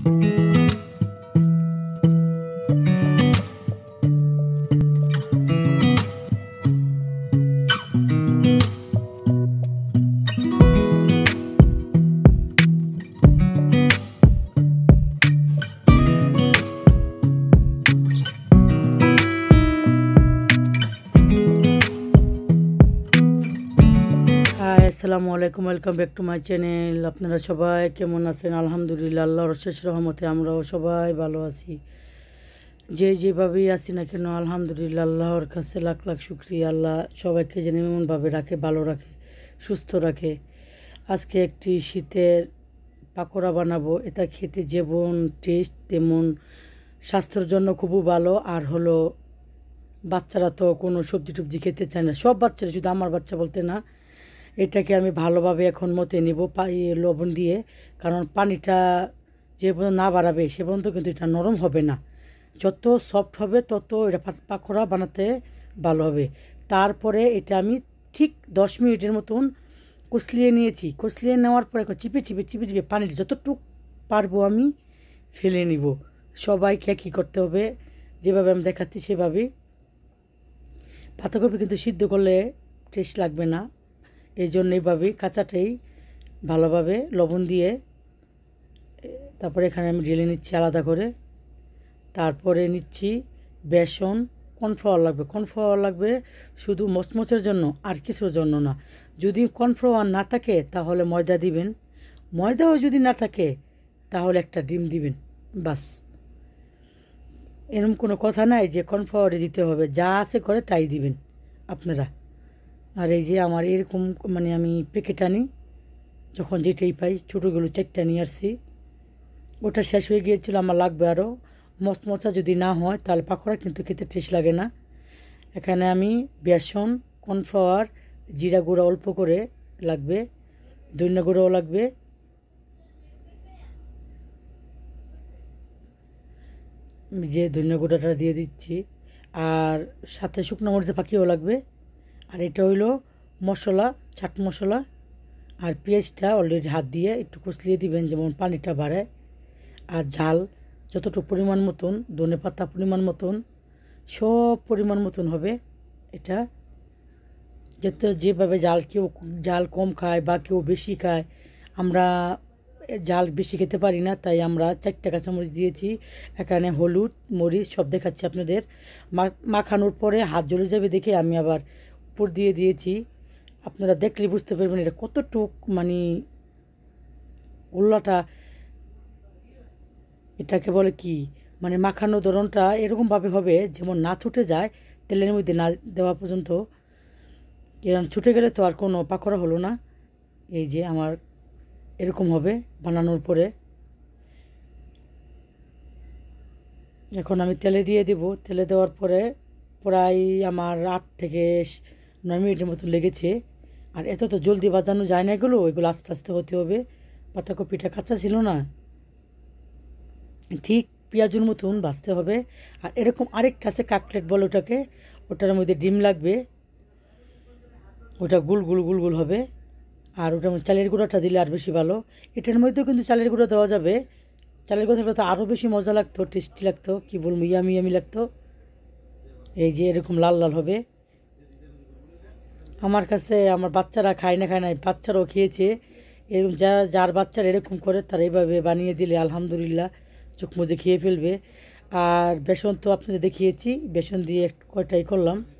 আসসালামু আলাইকুম, welcome back to my channel. আপনারা সবাই কেমন আছেন? আলহামদুলিল্লাহ, আল্লাহর অশেষ রহমতে আমরাও সবাই ভালো আছি। যেভাবেই আছি না কেন, আলহামদুলিল্লাহ, আল্লাহর কাছে লাখ লাখ শুকরিয়া। আল্লাহ সবাইকে যেন এমনভাবে রাখে, ভালো রাখে, সুস্থ রাখে। আজকে একটি শীতের পাকোড়া বানাবো। এটা খেতে যেমন টেস্ট তেমন স্বাস্থ্যের জন্য খুবই ভালো। আর হলো বাচ্চারা তো কোনো সবজি টবজি খেতে চায় না, সব বাচ্চারা, শুধু আমার বাচ্চা বলতে না। এটাকে আমি ভালোভাবে এখন মতে নিব লবণ দিয়ে, কারণ পানিটা যে পর্যন্ত না বাড়াবে সে পর্যন্ত কিন্তু এটা নরম হবে না। যত সফট হবে তত এটা পাকোড়া বানাতে ভালো হবে। তারপরে এটা আমি ঠিক 10 মিনিটের মতন কষলিয়ে নিয়েছি। কষলিয়ে নেওয়ার পরে চিপে চিপে চিপে চিপে পানিটা যতটুক পারবো আমি ফেলে নিব। সবাইকে কী করতে হবে, যেভাবে আমি দেখাচ্ছি সেভাবেই। পাতাকপি কিন্তু সিদ্ধ করলে টেস্ট লাগবে না, এই জন্য এইভাবেই কাঁচাটাই ভালোভাবে লবণ দিয়ে তারপরে এখানে আমি ঢেলে নিচ্ছি আলাদা করে। তারপরে নিচ্ছি বেসন, কর্নফ্লাওয়ার লাগবে শুধু মচমচের জন্য, আর কিছুর জন্য না। যদি কর্নফ্লাওয়ার না থাকে তাহলে ময়দা দিবেন, ময়দাও যদি না থাকে তাহলে একটা ডিম দিবেন, বাস। এরকম কোনো কথা নাই যে কর্নফ্লাওয়ারে দিতে হবে, যা আছে করে তাই দিবেন আপনারা। আর এই যে আমার এরকম মানে আমি প্যাকেট আনি, যখন যেটাই পাই, ছোটোগুলো 4টা নিয়ে আসছি। ওটা শেষ হয়ে গিয়েছিল, আমার লাগবে আরও। মচমচা যদি না হয় তাহলে পাকোড়া কিন্তু খেতে টেস্ট লাগে না। এখানে আমি বেসন, কর্নফ্লাওয়ার, জিরা গুঁড়া অল্প করে লাগবে, ধনিয়া গুঁড়াও লাগবে, যে ধনিয়া গুঁড়াটা দিয়ে দিচ্ছি। আর সাথে শুকনো মরিচের ফাঁকিও লাগবে। আর এটা হইলো মশলা, চাট মশলা। আর পেঁয়াজটা অলরেডি হাত দিয়ে একটু কষলিয়ে দিবেন, যেমন পানিটা বাড়ে। আর ঝাল যতটুকু পরিমাণ মতন, ধনে পাতা পরিমাণ মতন, সব পরিমাণ মতন হবে এটা। যেভাবে কেউ জাল কম খায় বা কেউ বেশি খায়, আমরা জাল বেশি খেতে পারি না, তাই আমরা 4টা কাঁচামরিচ দিয়েছি। এখানে হলুদ মরিচ সব দেখাচ্ছি আপনাদের। মাখানোর পরে হাত জ্বলে যাবে দেখে আমি আবার উপর দিয়ে দিয়েছি। আপনারা দেখলে বুঝতে পারবেন এটা কতটুক মানে গোল্লাটা, এটাকে বলে কি, মানে মাখানো ধরনটা এরকমভাবে হবে যেমন না ছুটে যায় তেলের মধ্যে না দেওয়া পর্যন্ত। এরকম ছুটে গেলে তো আর কোনো পাকোড়া হলো না। এই যে আমার এরকম হবে বানানোর পরে। এখন আমি তেলে দিয়ে দিব। তেলে দেওয়ার পরে প্রায় আমার 8 থেকে 9 মিনিটের মতো লেগেছে। আর এত তো জলদি বাজানো যায় না, এগুলো আস্তে আস্তে হতে হবে। পাতাকপিটা কাঁচা ছিল না, ঠিক পেঁয়াজুর মতন ভাজতে হবে। আর এরকম আরেকটা আছে কাকলেট বলে ওটাকে, ওটার মধ্যে ডিম লাগবে, ওটা গুল গুল গুল গুল হবে। আর ওটার মধ্যে চালের গুঁড়াটা দিলে আর বেশি ভালো। এটার মধ্যেও কিন্তু চালের গুঁড়া দেওয়া যাবে, চালের গুঁড়া থাকলে তো আরও বেশি মজা লাগতো, টেস্টি লাগতো, কী বলবো, ইয়ামি ইয়ামি লাগতো। এই যে এরকম লাল লাল হবে। আমার কাছে আমার বাচ্চারা খায় না বাচ্চারাও খেয়েছে। এরকম যার বাচ্চারা এরকম করে তারা এইভাবে বানিয়ে দিলে আলহামদুলিল্লাহ চোখ মুজে খেয়ে ফেলবে। আর বেসন তো আপনাদের দেখিয়েছি, বেসন দিয়ে কয়টাই করলাম।